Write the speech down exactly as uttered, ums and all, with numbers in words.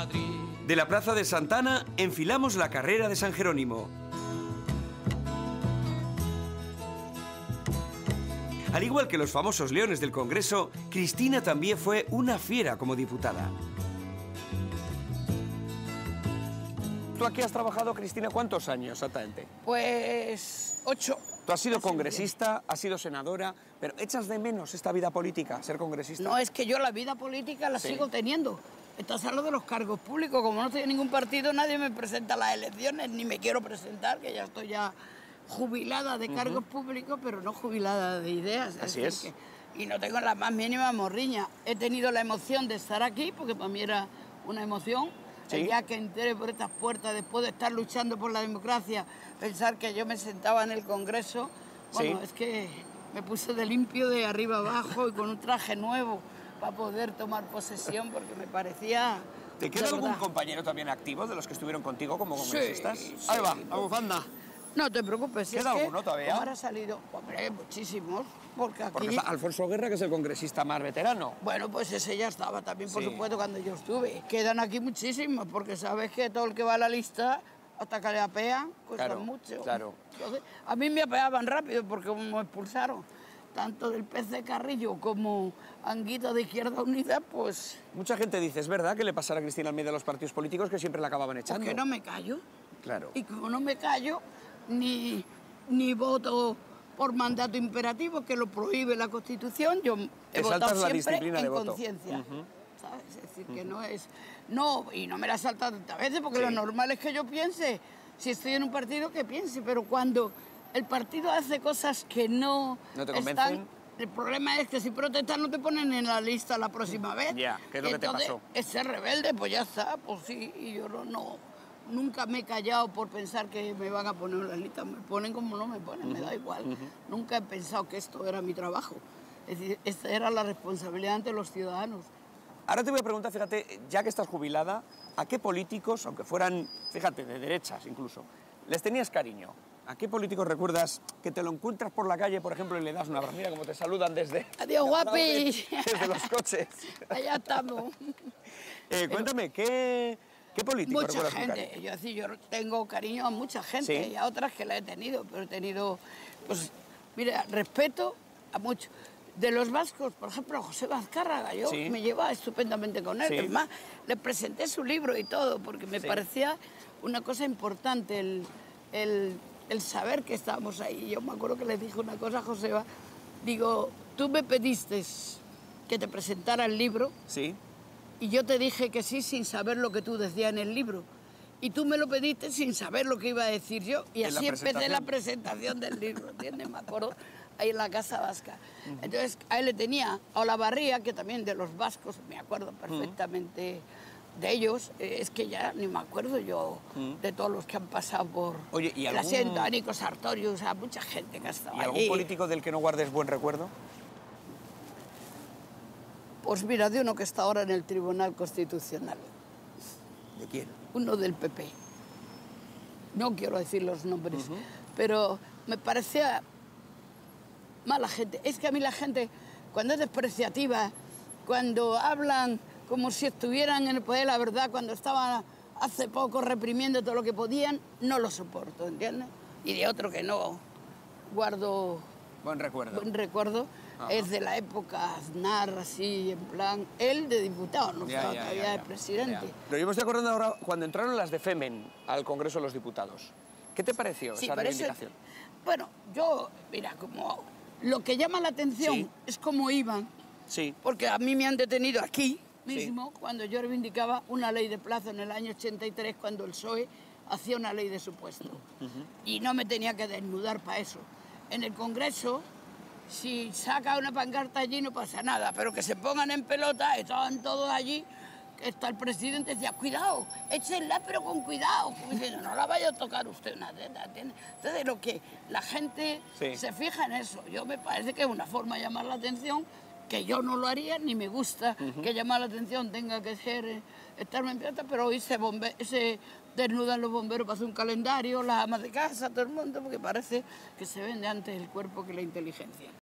Madrid. De la Plaza de Santana enfilamos la carrera de San Jerónimo. Al igual que los famosos leones del Congreso, Cristina también fue una fiera como diputada. ¿Tú aquí has trabajado, Cristina, cuántos años exactamente? Pues ocho. Tú has sido congresista, has sido senadora, pero ¿echas de menos esta vida política, ser congresista? No, es que yo la vida política la Sí. sigo teniendo. Entonces, a lo de los cargos públicos, como no estoy en ningún partido, nadie me presenta a las elecciones, ni me quiero presentar, que ya estoy ya jubilada de cargos uh-huh. públicos, pero no jubilada de ideas. Así es. es. Que, y no tengo la más mínima morriña. He tenido la emoción de estar aquí, porque para mí era una emoción. ¿Sí? El día que entré por estas puertas, después de estar luchando por la democracia, pensar que yo me sentaba en el Congreso, bueno, ¿sí? Es que me puse de limpio de arriba abajo y con un traje nuevo para poder tomar posesión, porque me parecía... ¿Te queda algún compañero también activo de los que estuvieron contigo como congresistas? Sí, Ahí sí, va, la bufanda. No te preocupes, si ¿Queda es alguno que todavía? Ahora ha salido, hombre, muchísimos, porque aquí... Porque está Alfonso Guerra, que es el congresista más veterano. Bueno, pues ese ya estaba también, por sí. supuesto, cuando yo estuve. Quedan aquí muchísimos, porque sabes que todo el que va a la lista, hasta que le apean, cuesta claro, mucho. Claro. Entonces, a mí me apeaban rápido, porque como me expulsaron, tanto del P C Carrillo como Anguita de Izquierda Unida, pues... Mucha gente dice, ¿es verdad que le pasara a Cristina Almeida a los partidos políticos que siempre la acababan echando? Porque no me callo. Claro. Y como no me callo, ni... ni voto por mandato imperativo, que lo prohíbe la Constitución, yo he votado siempre en conciencia. Uh-huh. ¿Sabes? Es decir, uh-huh. que no es... No, y no me la he saltado tantas veces, porque sí. Lo normal es que yo piense, si estoy en un partido, que piense, pero cuando el partido hace cosas que no, ¿No te están... convencen? El problema es que si protestas no te ponen en la lista la próxima vez. Ya, yeah, ¿qué es lo que te pasó? Es ser rebelde, pues ya está, pues sí, y yo no... no Nunca me he callado por pensar que me van a poner en la lista. Me ponen como no me ponen, uh-huh. me da igual. Uh-huh. Nunca he pensado que esto era mi trabajo. Es decir, esta era la responsabilidad ante los ciudadanos. Ahora te voy a preguntar, fíjate, ya que estás jubilada, ¿a qué políticos, aunque fueran, fíjate, de derechas incluso, les tenías cariño? ¿A qué políticos recuerdas que te lo encuentras por la calle, por ejemplo, y le das una abrazo? Mira cómo te saludan desde... ¡Adiós, guapi! Desde los coches. Allá estamos. eh, cuéntame, ¿qué... ¿Qué político? Mucha gente. Yo, así, yo tengo cariño a mucha gente, ¿sí? Y a otras que la he tenido, pero he tenido, pues, mira, respeto a muchos. De los vascos, por ejemplo, José Azcárraga, yo ¿sí? me llevaba estupendamente con él. ¿Sí? Es más, le presenté su libro y todo, porque me ¿sí? parecía una cosa importante el, el, el saber que estábamos ahí. Yo me acuerdo que le dije una cosa a Joseba, digo, tú me pediste que te presentara el libro. Sí. Y yo te dije que sí sin saber lo que tú decías en el libro. Y tú me lo pediste sin saber lo que iba a decir yo. Y así empecé la presentación del libro, ¿entiendes? Me acuerdo ahí en la Casa Vasca. Uh-huh. Entonces, a él le tenía a Olavarría, que también de los vascos, me acuerdo perfectamente uh-huh. de ellos. Eh, es que ya ni me acuerdo yo uh-huh. de todos los que han pasado por Oye, ¿y el algún... asiento, a Nico Sartorius, a mucha gente que ha estado ¿Y allí. algún político del que no guardes buen recuerdo? Pues mira, de uno que está ahora en el Tribunal Constitucional. ¿De quién? Uno del P P. No quiero decir los nombres, uh-huh. pero me parecía mala gente. Es que a mí la gente, cuando es despreciativa, cuando hablan como si estuvieran en el poder, la verdad, cuando estaban hace poco reprimiendo todo lo que podían, no lo soporto, ¿entiendes? Y de otro que no guardo... Buen recuerdo. Buen recuerdo. Ajá. Es de la época Aznar, así, en plan... Él de diputado, no estaba todavía de presidente. Ya. Pero yo me estoy acordando ahora, cuando entraron las de Femen al Congreso de los Diputados. ¿Qué te pareció sí, esa reivindicación? Eso, bueno, yo, mira, como... Lo que llama la atención sí. es cómo iban. Sí. Porque a mí me han detenido aquí mismo, sí. cuando yo reivindicaba una ley de plazo en el año ochenta y tres, cuando el P S O E hacía una ley de supuesto. Uh-huh. Y no me tenía que desnudar para eso. En el Congreso... Si saca una pancarta allí no pasa nada, pero que se pongan en pelota, estaban todos allí, está el presidente decía, cuidado, échenla pero con cuidado, como diciendo, no la vaya a tocar usted una teta. Entonces lo que la gente sí. se fija en eso, yo me parece que es una forma de llamar la atención, que yo no lo haría, ni me gusta uh-huh. que llamar la atención tenga que ser eh, estarme en pelota, pero hoy se, bombe se desnudan los bomberos para hacer un calendario, las amas de casa, todo el mundo, porque parece que se vende antes el cuerpo que la inteligencia.